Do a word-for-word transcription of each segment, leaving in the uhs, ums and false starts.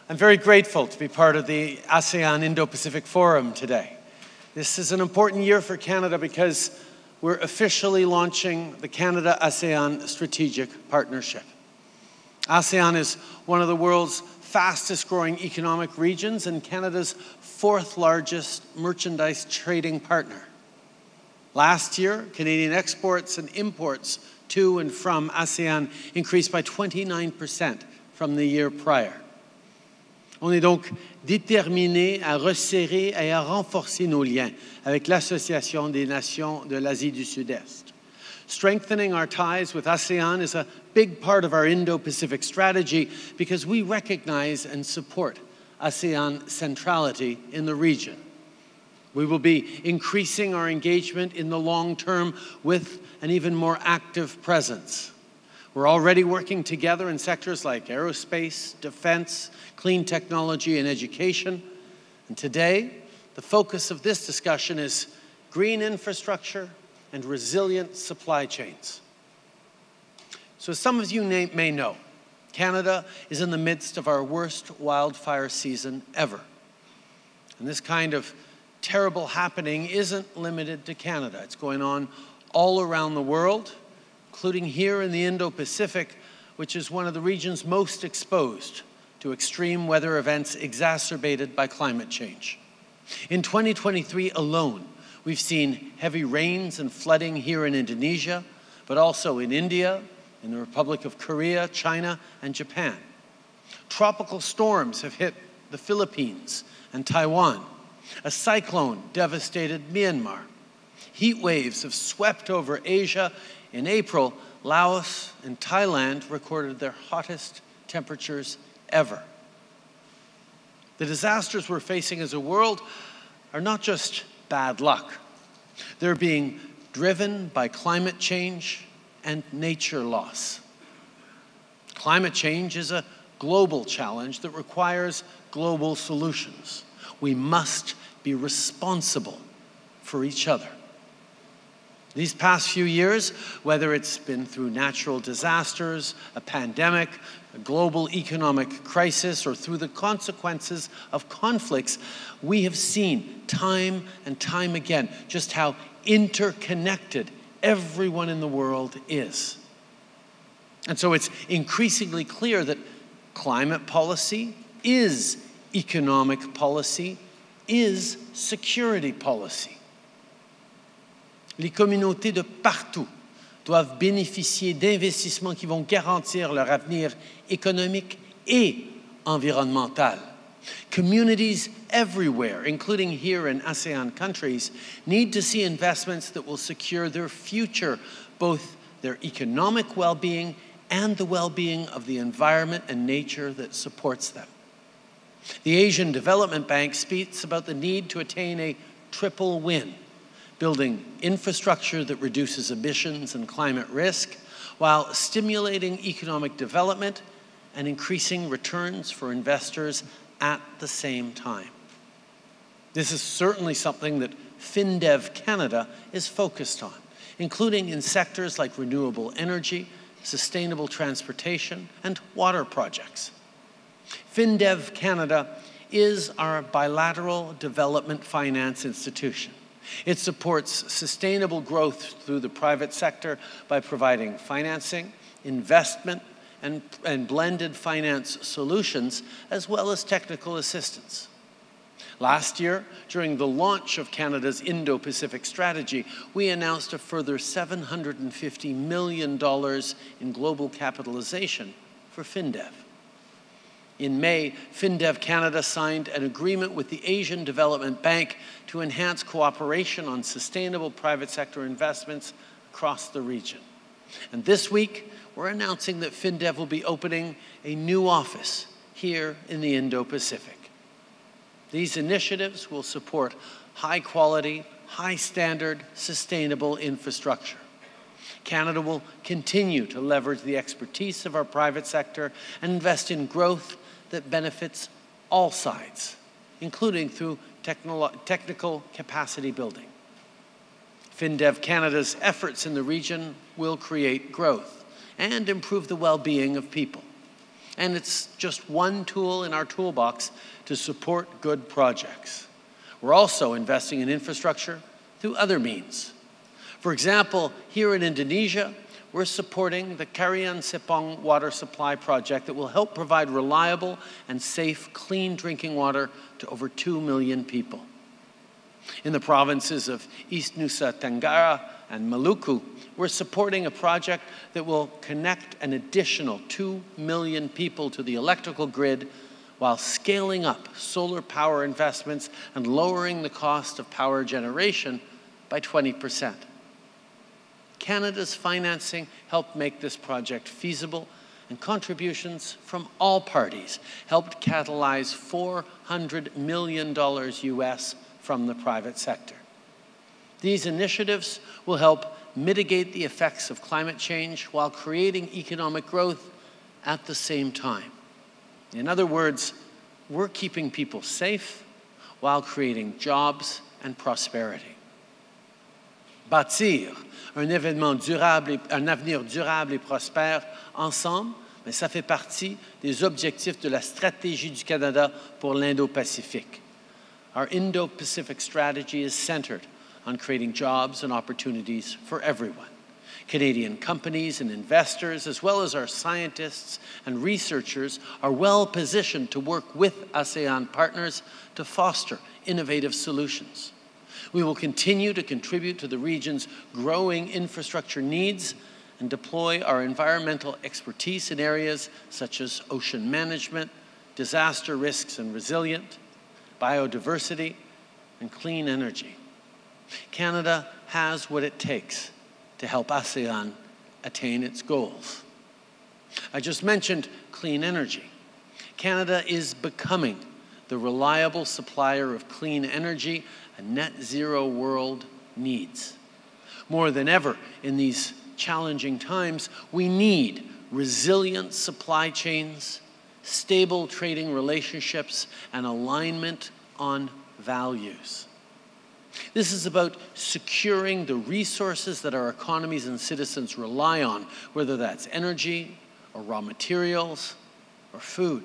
I'm very grateful to be part of the ASEAN Indo-Pacific Forum today. This is an important year for Canada because we're officially launching the Canada-ASEAN Strategic Partnership. ASEAN is one of the world's fastest growing economic regions and Canada's fourth largest merchandise trading partner. Last year, Canadian exports and imports to and from ASEAN increased by twenty-nine percent from the year prior. On est donc déterminés à resserrer et à renforcer nos liens avec l'Association des Nations de l'Asie du Sud-Est. Strengthening our ties with ASEAN is a big part of our Indo-Pacific strategy because we recognize and support ASEAN centrality in the region. We will be increasing our engagement in the long term with an even more active presence. We're already working together in sectors like aerospace, defense, clean technology, and education. And today, the focus of this discussion is green infrastructure and resilient supply chains. So as some of you may know, Canada is in the midst of our worst wildfire season ever. And this kind of terrible happening isn't limited to Canada. It's going on all around the world, including here in the Indo-Pacific, which is one of the regions most exposed to extreme weather events exacerbated by climate change. In twenty twenty-three alone, we've seen heavy rains and flooding here in Indonesia, but also in India, in the Republic of Korea, China, and Japan. Tropical storms have hit the Philippines and Taiwan. A cyclone devastated Myanmar. Heat waves have swept over Asia. In April, Laos and Thailand recorded their hottest temperatures ever. The disasters we're facing as a world are not just bad luck. They're being driven by climate change and nature loss. Climate change is a global challenge that requires global solutions. We must be responsible for each other. These past few years, whether it's been through natural disasters, a pandemic, a global economic crisis, or through the consequences of conflicts, we have seen time and time again just how interconnected everyone in the world is. And so it's increasingly clear that climate policy is economic policy, is security policy. Les communautés de partout doivent bénéficier d'investissements qui vont garantir leur avenir économique et environnemental. Communities everywhere, including here in ASEAN countries, need to see investments that will secure their future, both their economic well-being and the well-being of the environment and nature that supports them. The Asian Development Bank speaks about the need to attain a triple win, building infrastructure that reduces emissions and climate risk, while stimulating economic development and increasing returns for investors at the same time. This is certainly something that FinDev Canada is focused on, including in sectors like renewable energy, sustainable transportation, and water projects. FinDev Canada is our bilateral development finance institution. It supports sustainable growth through the private sector by providing financing, investment, and, and blended finance solutions, as well as technical assistance. Last year, during the launch of Canada's Indo-Pacific strategy, we announced a further seven hundred fifty million dollars in global capitalization for FinDev. In May, FinDev Canada signed an agreement with the Asian Development Bank to enhance cooperation on sustainable private sector investments across the region. And this week, we're announcing that FinDev will be opening a new office here in the Indo-Pacific. These initiatives will support high-quality, high-standard, sustainable infrastructure. Canada will continue to leverage the expertise of our private sector and invest in growth that benefits all sides, including through technical capacity building. FinDev Canada's efforts in the region will create growth and improve the well-being of people. And it's just one tool in our toolbox to support good projects. We're also investing in infrastructure through other means. For example, here in Indonesia, we're supporting the Karian Sepong water supply project that will help provide reliable and safe, clean drinking water to over two million people. In the provinces of East Nusa Tenggara and Maluku, we're supporting a project that will connect an additional two million people to the electrical grid while scaling up solar power investments and lowering the cost of power generation by twenty percent. Canada's financing helped make this project feasible, and contributions from all parties helped catalyze four hundred million dollars U S from the private sector. These initiatives will help mitigate the effects of climate change while creating economic growth at the same time. In other words, we're keeping people safe while creating jobs and prosperity. Bâtir un événement durable, un avenir durable et prospère ensemble, mais ça fait partie des objectifs de la stratégie du Canada pour l'Indo-Pacifique. Our Indo-Pacific strategy is centered on creating jobs and opportunities for everyone. Canadian companies and investors, as well as our scientists and researchers, are well positioned to work with ASEAN partners to foster innovative solutions. We will continue to contribute to the region's growing infrastructure needs and deploy our environmental expertise in areas such as ocean management, disaster risks and resilience, biodiversity, and clean energy. Canada has what it takes to help ASEAN attain its goals. I just mentioned clean energy. Canada is becoming the reliable supplier of clean energy a net zero world needs. More than ever in these challenging times, we need resilient supply chains, stable trading relationships, and alignment on values. This is about securing the resources that our economies and citizens rely on, whether that's energy or raw materials or food.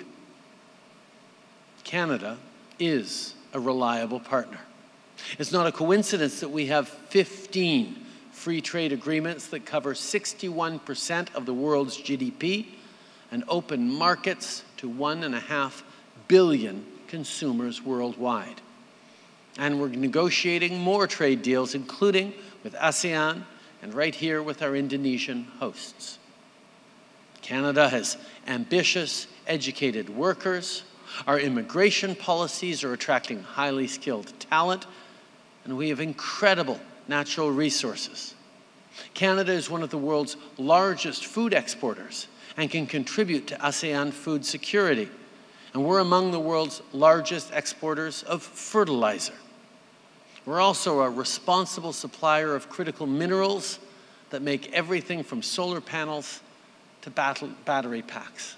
Canada is a reliable partner. It's not a coincidence that we have fifteen free trade agreements that cover sixty-one percent of the world's G D P and open markets to one and a half billion consumers worldwide. And we're negotiating more trade deals, including with ASEAN and right here with our Indonesian hosts. Canada has ambitious, educated workers. Our immigration policies are attracting highly skilled talent, and we have incredible natural resources. Canada is one of the world's largest food exporters and can contribute to ASEAN food security. And we're among the world's largest exporters of fertilizer. We're also a responsible supplier of critical minerals that make everything from solar panels to battery packs.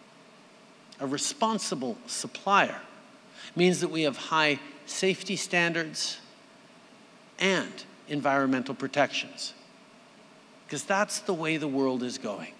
A responsible supplier means that we have high safety standards and environmental protections, because that's the way the world is going.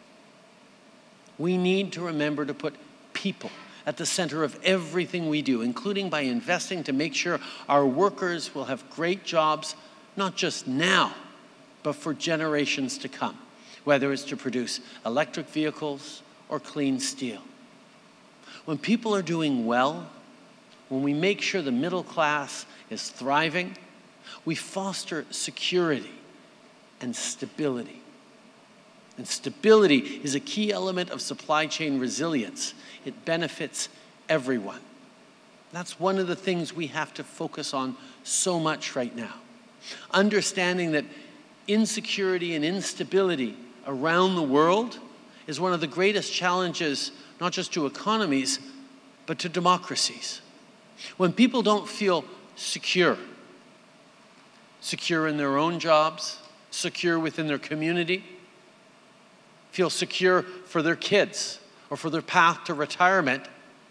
We need to remember to put people at the center of everything we do, including by investing to make sure our workers will have great jobs, not just now, but for generations to come, whether it's to produce electric vehicles or clean steel. When people are doing well, when we make sure the middle class is thriving, we foster security and stability. And stability is a key element of supply chain resilience. It benefits everyone. That's one of the things we have to focus on so much right now. Understanding that insecurity and instability around the world is one of the greatest challenges, not just to economies, but to democracies. When people don't feel secure, secure in their own jobs, secure within their community, feel secure for their kids or for their path to retirement,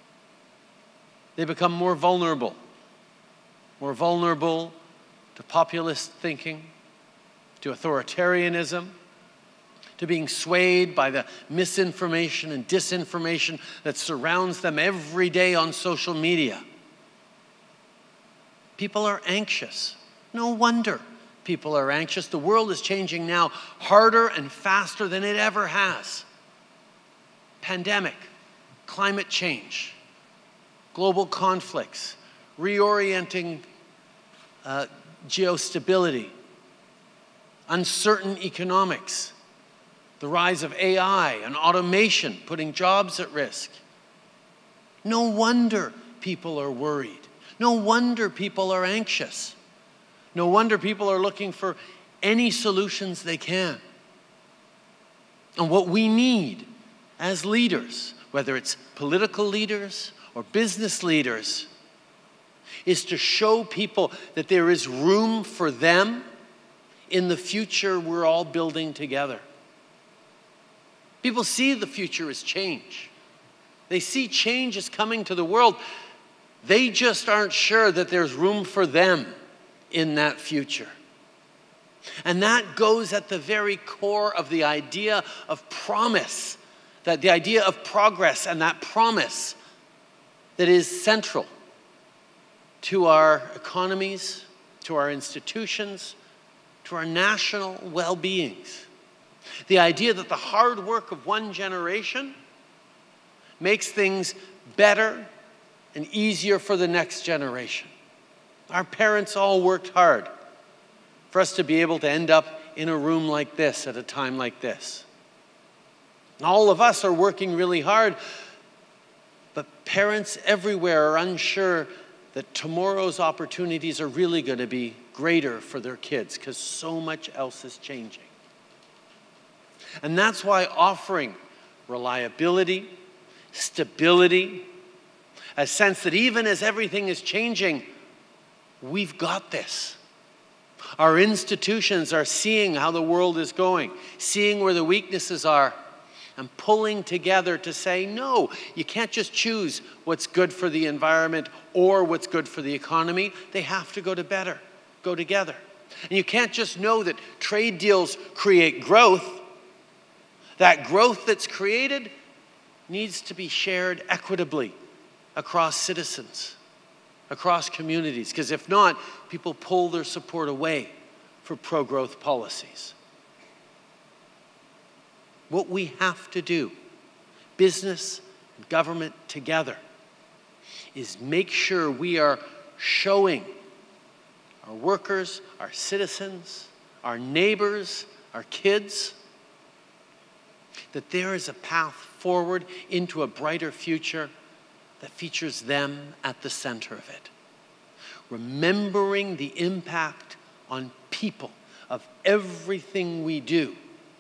they become more vulnerable. More vulnerable to populist thinking, to authoritarianism, to being swayed by the misinformation and disinformation that surrounds them every day on social media. People are anxious. No wonder people are anxious. The world is changing now harder and faster than it ever has. Pandemic, climate change, global conflicts, reorienting uh, geostability, uncertain economics, the rise of A I and automation putting jobs at risk. No wonder people are worried. No wonder people are anxious. No wonder people are looking for any solutions they can. And what we need as leaders, whether it's political leaders or business leaders, is to show people that there is room for them in the future we're all building together. People see the future as change. They see change is coming to the world. They just aren't sure that there's room for them in that future. And that goes at the very core of the idea of promise, that the idea of progress and that promise that is central to our economies, to our institutions, to our national well-beings. The idea that the hard work of one generation makes things better and easier for the next generation. Our parents all worked hard for us to be able to end up in a room like this at a time like this. And all of us are working really hard, but parents everywhere are unsure that tomorrow's opportunities are really going to be greater for their kids because so much else is changing. And that's why offering reliability, stability, a sense that even as everything is changing, we've got this. Our institutions are seeing how the world is going, seeing where the weaknesses are, and pulling together to say, no, you can't just choose what's good for the environment or what's good for the economy. They have to go to better, go together. And you can't just know that trade deals create growth. That growth that's created needs to be shared equitably across citizens, across communities, because if not, people pull their support away for pro-growth policies. What we have to do, business and government together, is make sure we are showing our workers, our citizens, our neighbors, our kids, that there is a path forward into a brighter future that features them at the center of it. Remembering the impact on people of everything we do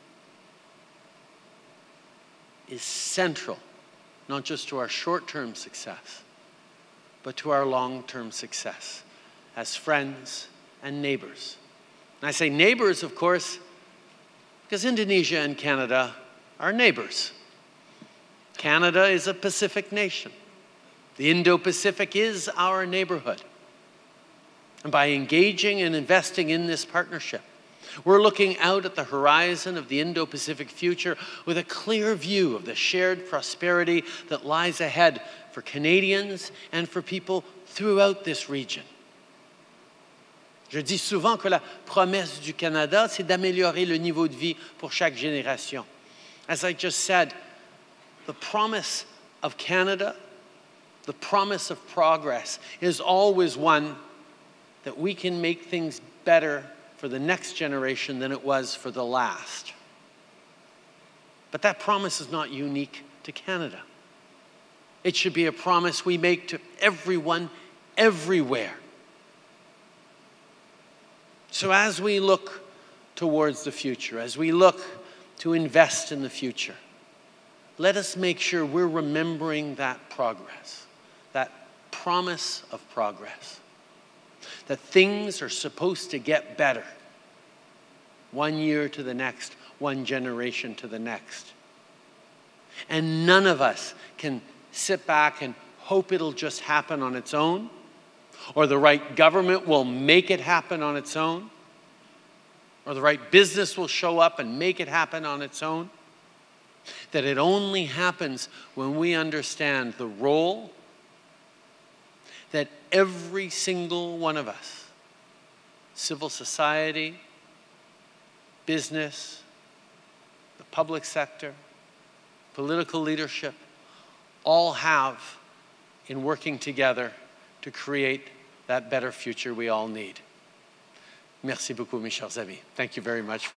is central, not just to our short-term success, but to our long-term success as friends and neighbors. And I say neighbors, of course, because Indonesia and Canada are neighbors. Canada is a Pacific nation. The Indo-Pacific is our neighborhood. And by engaging and investing in this partnership, we're looking out at the horizon of the Indo-Pacific future with a clear view of the shared prosperity that lies ahead for Canadians and for people throughout this region. Je dis souvent que la promesse du Canada, c'est d'améliorer le niveau de vie pour chaque génération. As I just said, the promise of Canada, the promise of progress, is always one that we can make things better for the next generation than it was for the last. But that promise is not unique to Canada. It should be a promise we make to everyone, everywhere. So as we look towards the future, as we look to invest in the future, let us make sure we're remembering that progress, that promise of progress, that things are supposed to get better one year to the next, one generation to the next. And none of us can sit back and hope it'll just happen on its own, or the right government will make it happen on its own, or the right business will show up and make it happen on its own. That it only happens when we understand the role that every single one of us, civil society, business, the public sector, political leadership, all have in working together to create that better future we all need. Merci beaucoup, mes chers amis. Thank you very much.